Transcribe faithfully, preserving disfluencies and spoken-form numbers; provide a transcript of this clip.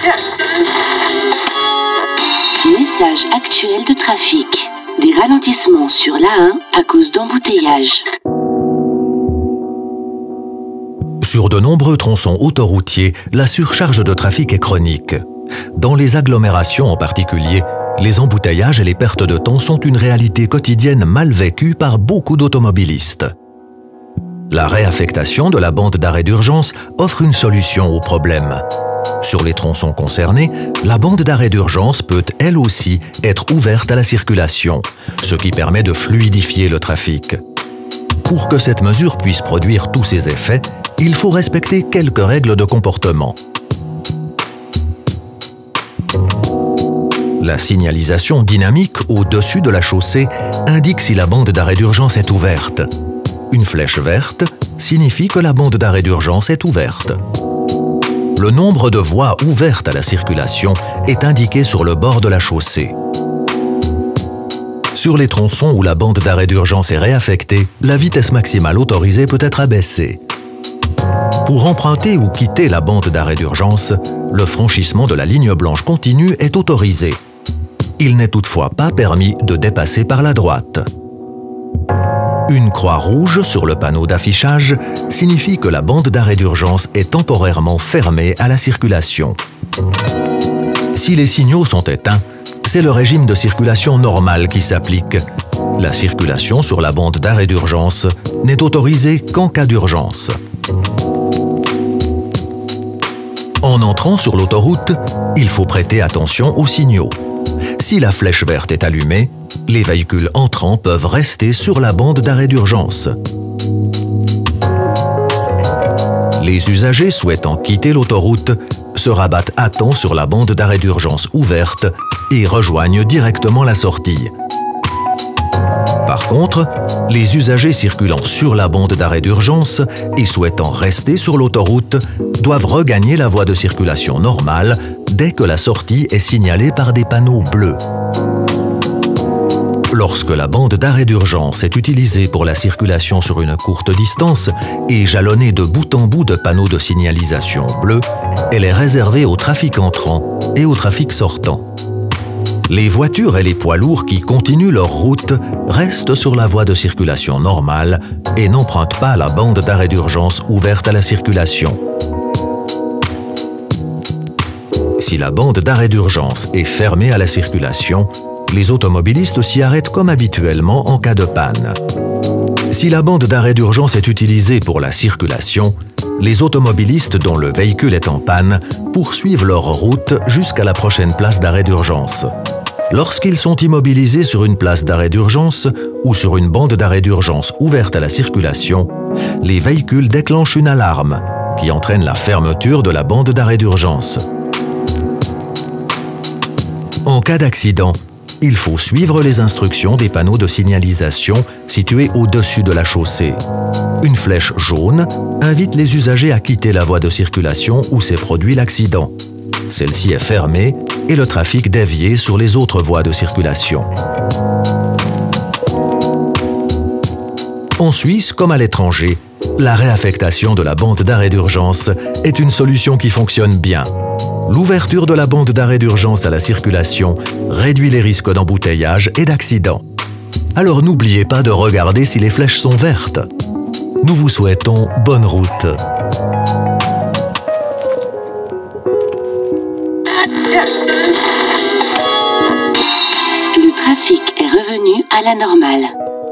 Message actuel de trafic. Des ralentissements sur l'A un à cause d'embouteillages. Sur de nombreux tronçons autoroutiers, la surcharge de trafic est chronique. Dans les agglomérations en particulier, les embouteillages et les pertes de temps sont une réalité quotidienne mal vécue par beaucoup d'automobilistes. La réaffectation de la bande d'arrêt d'urgence offre une solution au problème. Sur les tronçons concernés, la bande d'arrêt d'urgence peut, elle aussi, être ouverte à la circulation, ce qui permet de fluidifier le trafic. Pour que cette mesure puisse produire tous ses effets, il faut respecter quelques règles de comportement. La signalisation dynamique au-dessus de la chaussée indique si la bande d'arrêt d'urgence est ouverte. Une flèche verte signifie que la bande d'arrêt d'urgence est ouverte. Le nombre de voies ouvertes à la circulation est indiqué sur le bord de la chaussée. Sur les tronçons où la bande d'arrêt d'urgence est réaffectée, la vitesse maximale autorisée peut être abaissée. Pour emprunter ou quitter la bande d'arrêt d'urgence, le franchissement de la ligne blanche continue est autorisé. Il n'est toutefois pas permis de dépasser par la droite. Une croix rouge sur le panneau d'affichage signifie que la bande d'arrêt d'urgence est temporairement fermée à la circulation. Si les signaux sont éteints, c'est le régime de circulation normal qui s'applique. La circulation sur la bande d'arrêt d'urgence n'est autorisée qu'en cas d'urgence. En entrant sur l'autoroute, il faut prêter attention aux signaux. Si la flèche verte est allumée, les véhicules entrants peuvent rester sur la bande d'arrêt d'urgence. Les usagers souhaitant quitter l'autoroute se rabattent à temps sur la bande d'arrêt d'urgence ouverte et rejoignent directement la sortie. Par contre, les usagers circulant sur la bande d'arrêt d'urgence et souhaitant rester sur l'autoroute doivent regagner la voie de circulation normale dès que la sortie est signalée par des panneaux bleus. Lorsque la bande d'arrêt d'urgence est utilisée pour la circulation sur une courte distance et jalonnée de bout en bout de panneaux de signalisation bleus, elle est réservée au trafic entrant et au trafic sortant. Les voitures et les poids lourds qui continuent leur route restent sur la voie de circulation normale et n'empruntent pas la bande d'arrêt d'urgence ouverte à la circulation. Si la bande d'arrêt d'urgence est fermée à la circulation, les automobilistes s'y arrêtent comme habituellement en cas de panne. Si la bande d'arrêt d'urgence est utilisée pour la circulation, les automobilistes dont le véhicule est en panne poursuivent leur route jusqu'à la prochaine place d'arrêt d'urgence. Lorsqu'ils sont immobilisés sur une place d'arrêt d'urgence ou sur une bande d'arrêt d'urgence ouverte à la circulation, les véhicules déclenchent une alarme qui entraîne la fermeture de la bande d'arrêt d'urgence. En cas d'accident, il faut suivre les instructions des panneaux de signalisation situés au-dessus de la chaussée. Une flèche jaune invite les usagers à quitter la voie de circulation où s'est produit l'accident. Celle-ci est fermée et le trafic dévié sur les autres voies de circulation. En Suisse, comme à l'étranger, la réaffectation de la bande d'arrêt d'urgence est une solution qui fonctionne bien. L'ouverture de la bande d'arrêt d'urgence à la circulation réduit les risques d'embouteillage et d'accident. Alors n'oubliez pas de regarder si les flèches sont vertes. Nous vous souhaitons bonne route. Le trafic est revenu à la normale.